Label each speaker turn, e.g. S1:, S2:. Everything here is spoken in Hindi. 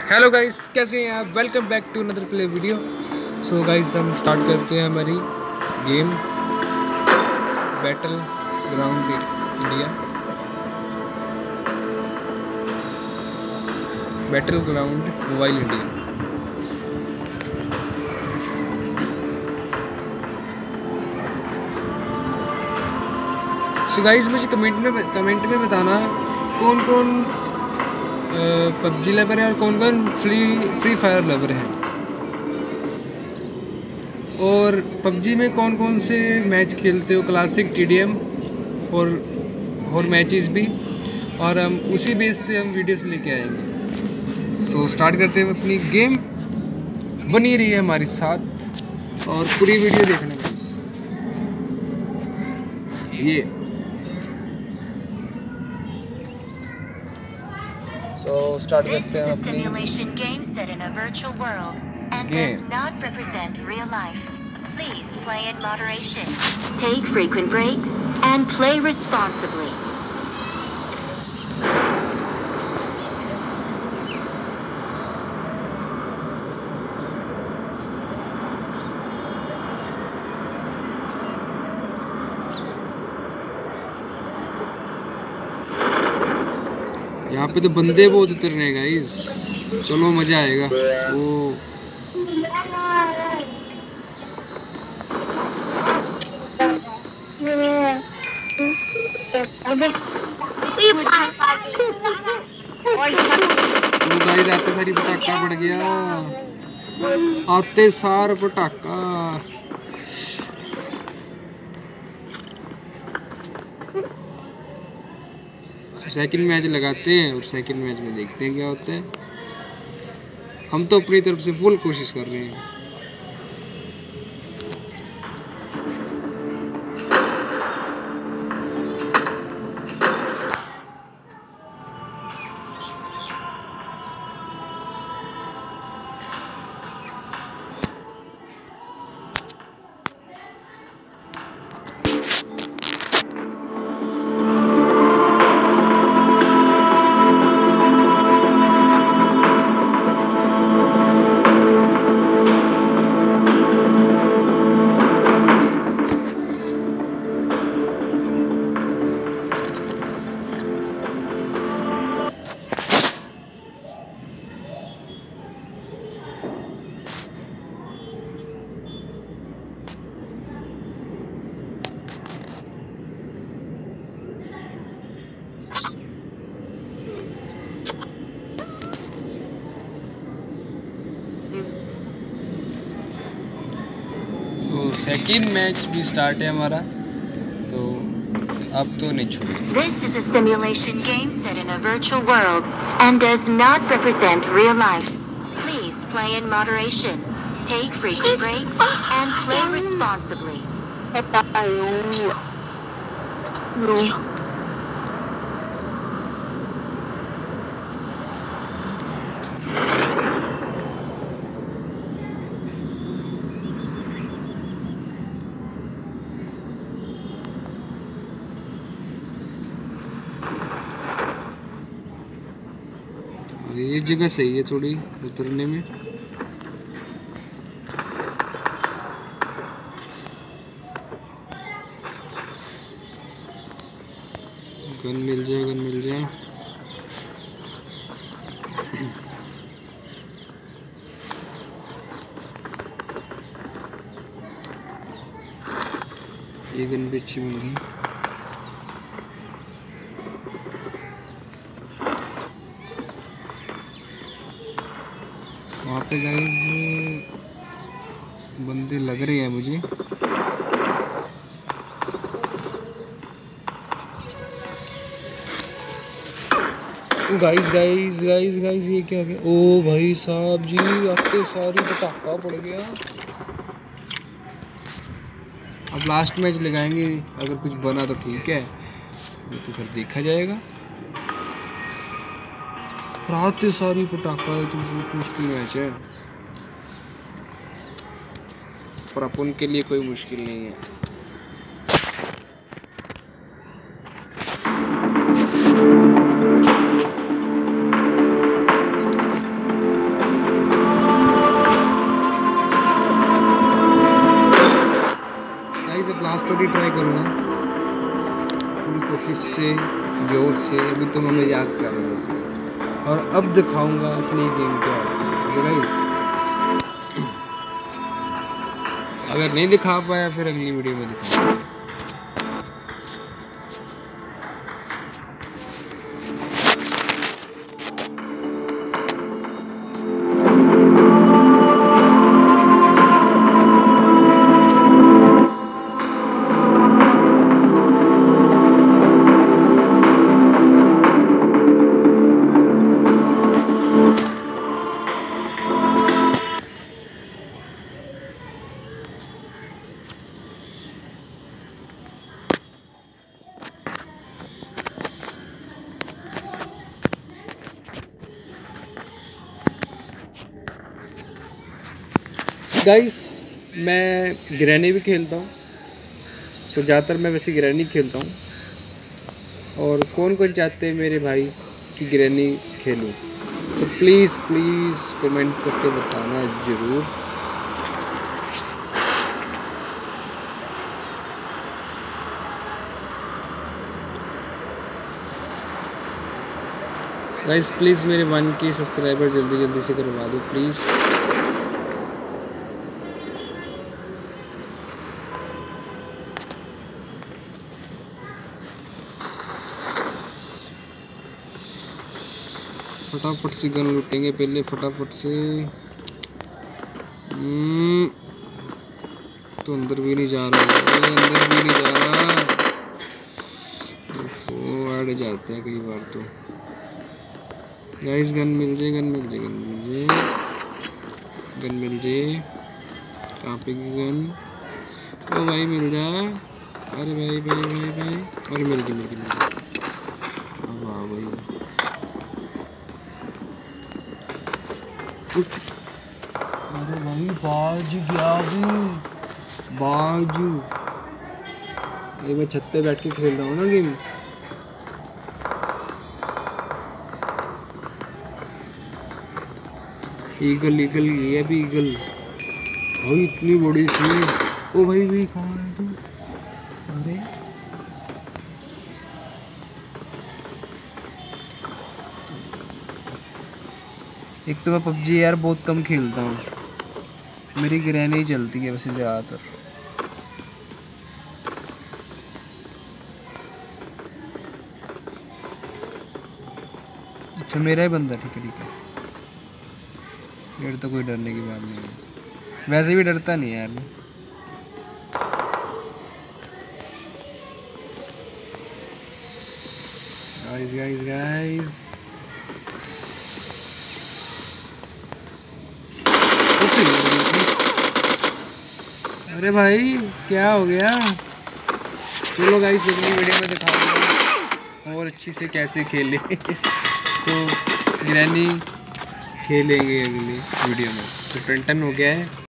S1: हेलो गाइस, कैसे हैं आप? Welcome back to another play video. So guys, हम स्टार्ट करते हैं हमारी game battle ground India. Battle ground mobile India. So guys, मुझे कमेंट में बताना कौन कौन पबजी लवर है और कौन कौन फ्री फायर लवर है, और पबजी में कौन कौन से मैच खेलते हो, क्लासिक, टीडीएम और मैचेस भी, और हम उसी बेस पे हम वीडियोस लेके आएंगे। तो स्टार्ट करते हैं अपनी गेम। बनी रही है हमारे साथ और पूरी वीडियो देखना बस। ये स्टार्ट करते हैं अपनी
S2: Please play in moderation. Take frequent breaks and play responsibly.
S1: यहाँ पे तो बंदे बहुत उतर रहे हैं गाइस, चलो मजा आएगा। वो गाइस, आते सारी पटाखा पड़ गया, आते सार पटाखा। सेकंड मैच लगाते हैं और सेकंड मैच में देखते हैं क्या होता है। हम तो अपनी तरफ से फुल कोशिश कर रहे हैं। सेकंड मैच भी स्टार्ट है हमारा, तो अब तो नहीं छोड़ेंगे।
S2: This is a simulation game set in a virtual world and does not represent real life. Please play in moderation. Take frequent breaks and play responsibly.
S1: ये जगह सही है थोड़ी उतरने में। गन मिल जाए, गन मिल जाए। ये गन भी अच्छी मिल गई। वहाँ पे गाइस बंदे लग रहे हैं मुझे। गाइस गाइस गाइस गाइस, ये क्या हो गया? ओ भाई साहब जी, आपके सारी पटाखा पड़ गया। अब लास्ट मैच लगाएंगे, अगर कुछ बना तो ठीक है, नहीं तो फिर देखा जाएगा। रात से सारी पटाखा है तो मुश्किल मैच है, पर अपन के लिए कोई मुश्किल नहीं है। प्रॉपरली ट्राई करूँगा पूरी कोशिश से, जोर से। अभी तो मैं मजाक कर रहा था सिर्फ, और अब दिखाऊंगा असली गेम क्या होती है गाइस। अगर नहीं दिखा पाया फिर अगली वीडियो में दिखाऊंगा। गाइस मैं ग्रैनी भी खेलता हूँ, सो ज़्यादातर मैं वैसे ग्रैनी खेलता हूँ। और कौन कौन चाहते हैं मेरे भाई कि ग्रैनी खेलूँ, तो प्लीज़ प्लीज़ कमेंट करके बताना ज़रूर। गाइस प्लीज़ मेरे 1K सब्सक्राइबर जल्दी जल्दी से करवा दो प्लीज़। फटाफट से गन लूटेंगे पहले, फटाफट से। तो अंदर भी नहीं जा रहा, अंदर भी नहीं जा रहा। अड़ जाते हैं कई बार तो। गाइस गन मिल जाए, गन मिल जाए, गन मिल जाए, गन मिल जाए। कहाँ पे गन? ओ भाई मिल जा। अरे भाई भाई भाई भाई, अरे मिल गई मिल गई मिल गई। अब आ भाई, अरे भाई बाज गया भी, बाजू। ये मैं छत पे बैठ के खेल रहा हूँ ना गेम। ईगल ईगल ये भी ईगल भाई, इतनी बड़ी सी। ओ भाई भाई कहाँ है तू? अरे एक तो मैं पबजी यार बहुत कम खेलता हूँ, मेरी ग्रैनी चलती है वैसे ज़्यादातर। अच्छा मेरा ही बंदा, ठीक है ठीक है, मेरे तो कोई डरने की बात नहीं है, वैसे भी डरता नहीं यार मैं। गाइस गाइस गाइस, अरे भाई क्या हो गया? चलो गाइस अगली वीडियो में दिखाऊंगा और अच्छी से कैसे खेले तो ग्रैनी खेलेंगे अगली वीडियो में। तो 10 हो गया है।